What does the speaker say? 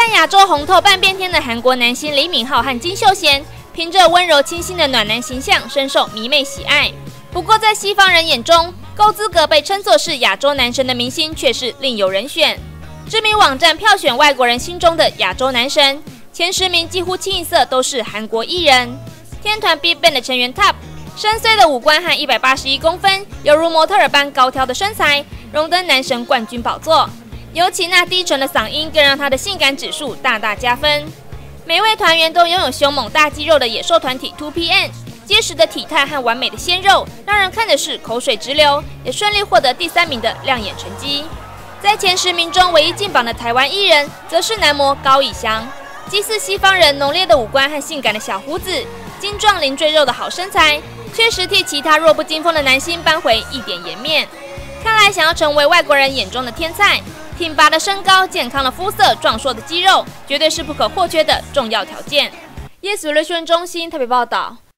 亚洲红透半边天的韩国男星李敏镐和金秀贤，凭着温柔清新的暖男形象，深受迷妹喜爱。不过，在西方人眼中，够资格被称作是亚洲男神的明星却是另有人选。知名网站票选外国人心中的亚洲男神，前10名几乎清一色都是韩国艺人。天团 BigBang 的成员 TOP， 深邃的五官和181公分，犹如模特儿般高挑的身材，荣登男神冠军宝座。尤其那低沉的嗓音，更让他的性感指数大大加分。每位团员都拥有凶猛大肌肉的野兽团体 2PM， 结实的体态和完美的鲜肉，让人看的是口水直流，也顺利获得第3名的亮眼成绩。在前10名中，唯一进榜的台湾艺人，则是男模高以翔。既似西方人浓烈的五官和性感的小胡子，精壮零赘肉的好身材，确实替其他弱不禁风的男星扳回一点颜面。看来想要成为外国人眼中的天才，挺拔的身高、健康的肤色、壮硕的肌肉，绝对是不可或缺的重要条件。YesRation 中心特别报道。